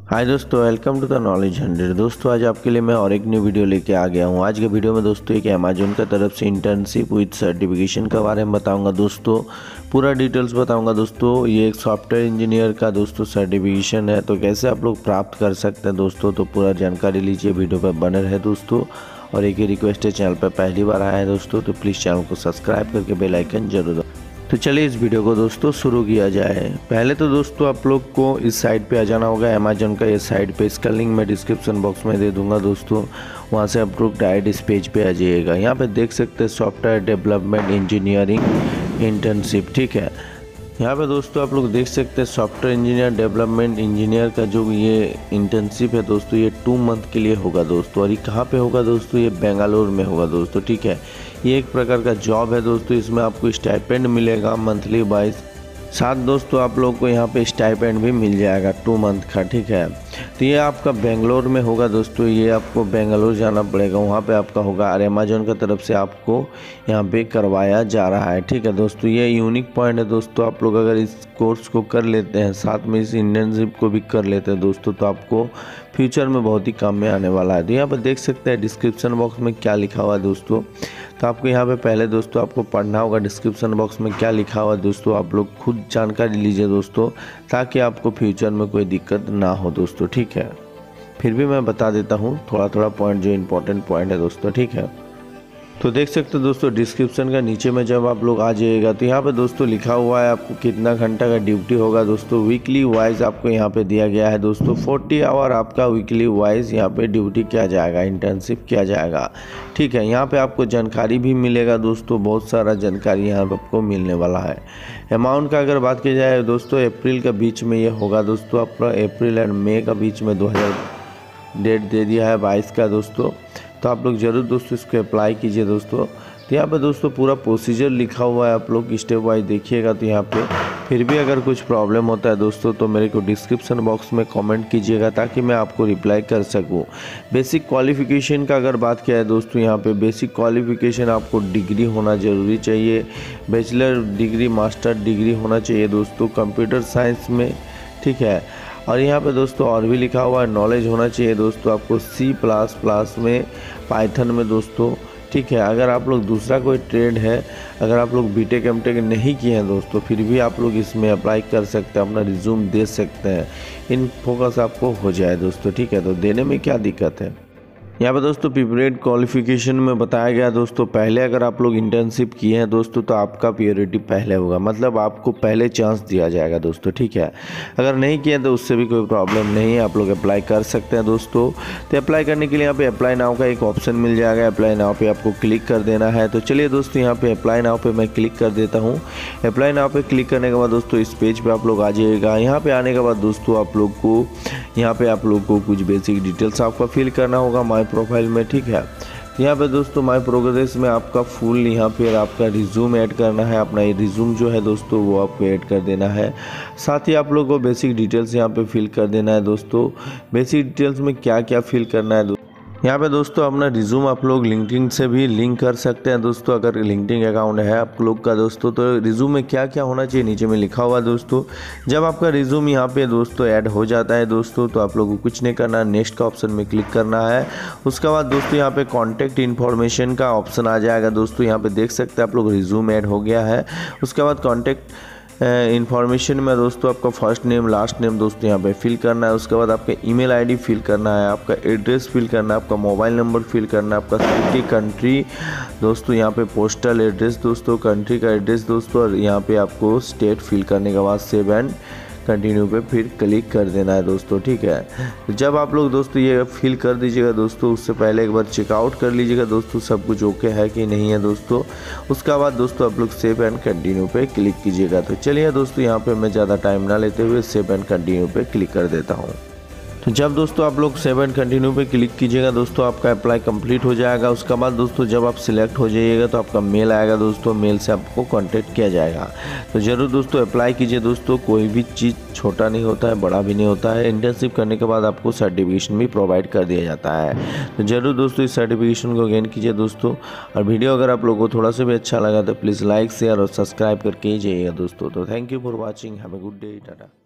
हाय दोस्तों, welcome to the knowledge 100। दोस्तों आज आपके लिए मैं और एक न्यू वीडियो लेके आ गया हूँ। आज के वीडियो में दोस्तों एक अमेजोन का तरफ से इंटर्नशिप विद सर्टिफिकेशन के बारे में बताऊंगा दोस्तों। पूरा डिटेल्स बताऊंगा दोस्तों। ये एक सॉफ्टवेयर इंजीनियर का दोस्तों सर्टिफिकेशन है, तो कैसे आप लोग प्राप्त कर सकते हैं दोस्तों, तो पूरा जानकारी लीजिए, वीडियो पर बने रहे दोस्तों। और एक ही रिक्वेस्ट है, चैनल पर पहली बार आया है दोस्तों तो प्लीज़ चैनल को सब्सक्राइब करके बेल आइकन जरूर दो। तो चलिए इस वीडियो को दोस्तों शुरू किया जाए। पहले तो दोस्तों आप लोग को इस साइट पे आ जाना होगा, अमेजोन का ये साइट पे। इसका लिंक मैं डिस्क्रिप्शन बॉक्स में दे दूंगा दोस्तों। वहाँ से आप लोग डायरेक्ट इस पेज पे आ जाइएगा। यहाँ पे देख सकते हैं सॉफ्टवेयर डेवलपमेंट इंजीनियरिंग इंटर्नशिप, ठीक है। यहाँ पे दोस्तों आप लोग देख सकते हैं सॉफ्टवेयर इंजीनियर डेवलपमेंट इंजीनियर का जो ये इंटर्नशिप है दोस्तों, ये 2 मंथ के लिए होगा दोस्तों। और ये कहाँ पे होगा दोस्तों, ये बेंगलुरु में होगा दोस्तों, ठीक है। ये एक प्रकार का जॉब है दोस्तों। इसमें आपको स्टाइपेंड मिलेगा मंथली वाइज। साथ दोस्तों आप लोग को यहाँ पे स्टाइपेंड भी मिल जाएगा 2 मंथ का, ठीक है। तो ये आपका बेंगलोर में होगा दोस्तों। ये आपको बेंगलोर जाना पड़ेगा, वहाँ पे आपका होगा। और अमेजोन की तरफ से आपको यहाँ पे करवाया जा रहा है, ठीक है दोस्तों। ये यूनिक पॉइंट है दोस्तों। आप लोग अगर इस कोर्स को कर लेते हैं, साथ में इस इंटर्नशिप को भी कर लेते हैं दोस्तों, तो आपको फ्यूचर में बहुत ही काम में आने वाला है। तो यहाँ पर देख सकते हैं डिस्क्रिप्शन बॉक्स में क्या लिखा हुआ है दोस्तों। तो आपको यहाँ पे पहले दोस्तों आपको पढ़ना होगा डिस्क्रिप्शन बॉक्स में क्या लिखा हुआ है दोस्तों। आप लोग खुद जानकारी लीजिए दोस्तों, ताकि आपको फ्यूचर में कोई दिक्कत ना हो दोस्तों, ठीक है। फिर भी मैं बता देता हूँ थोड़ा थोड़ा पॉइंट, जो इम्पोर्टेंट पॉइंट है दोस्तों, ठीक है। तो देख सकते हो दोस्तों डिस्क्रिप्शन का नीचे में जब आप लोग आ जाइएगा, तो यहाँ पे दोस्तों लिखा हुआ है आपको कितना घंटा का ड्यूटी होगा दोस्तों। वीकली वाइज आपको यहाँ पे दिया गया है दोस्तों। 40 आवर आपका वीकली वाइज यहाँ पे ड्यूटी किया जाएगा, इंटर्नशिप किया जाएगा, ठीक है। यहाँ पे आपको जानकारी भी मिलेगा दोस्तों, बहुत सारा जानकारी यहाँ पे आपको मिलने वाला है। अमाउंट का अगर बात की जाए दोस्तों, अप्रैल के बीच में ये होगा दोस्तों। आपका अप्रैल एंड मई का बीच में 2000 डेट दे दिया है 22 का दोस्तों। तो आप लोग ज़रूर दोस्तों इसको अप्लाई कीजिए दोस्तों। तो यहाँ पे दोस्तों पूरा प्रोसीजर लिखा हुआ है, आप लोग स्टेप वाइज देखिएगा। तो यहाँ पे फिर भी अगर कुछ प्रॉब्लम होता है दोस्तों, तो मेरे को डिस्क्रिप्शन बॉक्स में कमेंट कीजिएगा, ताकि मैं आपको रिप्लाई कर सकूँ। बेसिक क्वालिफिकेशन का अगर बात किया है दोस्तों, यहाँ पे बेसिक क्वालिफिकेशन आपको डिग्री होना ज़रूरी चाहिए। बैचलर डिग्री, मास्टर डिग्री होना चाहिए दोस्तों कंप्यूटर साइंस में, ठीक है। और यहाँ पे दोस्तों और भी लिखा हुआ है, नॉलेज होना चाहिए दोस्तों आपको C++ में, पाइथन में दोस्तों, ठीक है। अगर आप लोग दूसरा कोई ट्रेड है, अगर आप लोग बीटेक एमटेक नहीं किए हैं दोस्तों, फिर भी आप लोग इसमें अप्लाई कर सकते हैं, अपना रिज्यूम दे सकते हैं। इन फोकस आपको हो जाए दोस्तों, ठीक है। तो देने में क्या दिक्कत है। यहाँ पे दोस्तों प्रीपरेड क्वालिफिकेशन में बताया गया दोस्तों, पहले अगर आप लोग इंटर्नशिप किए हैं दोस्तों, तो आपका प्रायोरिटी पहले होगा, मतलब आपको पहले चांस दिया जाएगा दोस्तों, ठीक है। अगर नहीं किया तो उससे भी कोई प्रॉब्लम नहीं है, आप लोग अप्लाई कर सकते हैं दोस्तों। तो अप्लाई करने के लिए यहाँ पे अप्लाई नाउ का एक ऑप्शन मिल जाएगा। अप्लाई नाउ पे आपको क्लिक कर देना है। तो चलिए दोस्तों यहाँ पे अप्लाई नाउ पे मैं क्लिक कर देता हूँ। अप्लाई नाउ पे क्लिक करने के बाद दोस्तों इस पेज पे आप लोग आ जाइएगा। यहाँ पे आने के बाद दोस्तों आप लोग को यहाँ पे आप लोग को कुछ बेसिक डिटेल्स आपका फिल करना होगा माई प्रोफाइल में, ठीक है। यहाँ पे दोस्तों माई प्रोग्रेस में आपका फुल यहाँ पे आपका रिज्यूम ऐड करना है। अपना ये रिज्यूम जो है दोस्तों वो आपको ऐड कर देना है। साथ ही आप लोग को बेसिक डिटेल्स यहाँ पे फिल कर देना है दोस्तों। बेसिक डिटेल्स में क्या क्या फिल करना है यहाँ पे दोस्तों, अपना रिज्यूम आप लोग लिंक्डइन से भी लिंक कर सकते हैं दोस्तों। अगर लिंक्डइन अकाउंट है आप लोग का दोस्तों, तो रिज्यूम में क्या क्या होना चाहिए नीचे में लिखा हुआ दोस्तों। जब आपका रिज्यूम यहाँ पे दोस्तों ऐड हो जाता है दोस्तों, तो आप लोग को कुछ नहीं करना, नेक्स्ट का ऑप्शन में क्लिक करना है। उसके बाद दोस्तों यहाँ पे कॉन्टैक्ट इन्फॉर्मेशन का ऑप्शन आ जाएगा दोस्तों। यहाँ पे देख सकते हैं आप लोग रिज्यूम ऐड हो गया है। उसके बाद कॉन्टैक्ट इन्फॉर्मेशन में दोस्तों आपका फर्स्ट नेम लास्ट नेम दोस्तों यहाँ पे फिल करना है। उसके बाद आपका ईमेल आईडी फिल करना है, आपका एड्रेस फिल करना है, आपका मोबाइल नंबर फिल करना है, आपका सिटी कंट्री दोस्तों, यहाँ पे पोस्टल एड्रेस दोस्तों, कंट्री का एड्रेस दोस्तों, और यहाँ पे आपको स्टेट फिल करने के बाद सेव एंड कंटिन्यू पे फिर क्लिक कर देना है दोस्तों, ठीक है। जब आप लोग दोस्तों ये फिल कर दीजिएगा दोस्तों, उससे पहले एक बार चेकआउट कर लीजिएगा दोस्तों सब कुछ ओके है कि नहीं है दोस्तों। उसके बाद दोस्तों आप लोग सेव एंड कंटिन्यू पे क्लिक कीजिएगा। तो चलिए दोस्तों यहाँ पे मैं ज़्यादा टाइम ना लेते हुए सेव एंड कंटिन्यू पे क्लिक कर देता हूँ। तो जब दोस्तों आप लोग सेव एंड कंटिन्यू पे क्लिक कीजिएगा दोस्तों, आपका अप्लाई कंप्लीट हो जाएगा। उसके बाद दोस्तों जब आप सिलेक्ट हो जाइएगा, तो आपका मेल आएगा दोस्तों, मेल से आपको कांटेक्ट किया जाएगा। तो ज़रूर दोस्तों अप्लाई कीजिए दोस्तों। कोई भी चीज़ छोटा नहीं होता है, बड़ा भी नहीं होता है। इंटर्नशिप करने के बाद आपको सर्टिफिकेशन भी प्रोवाइड कर दिया जाता है। तो ज़रूर दोस्तों इस सर्टिफिकेशन को गेन कीजिए दोस्तों। और वीडियो अगर आप लोगों को थोड़ा सा भी अच्छा लगा तो प्लीज़ लाइक शेयर और सब्सक्राइब करके ही जाइएगा दोस्तों। तो thank you for watching, have a good day, Tata.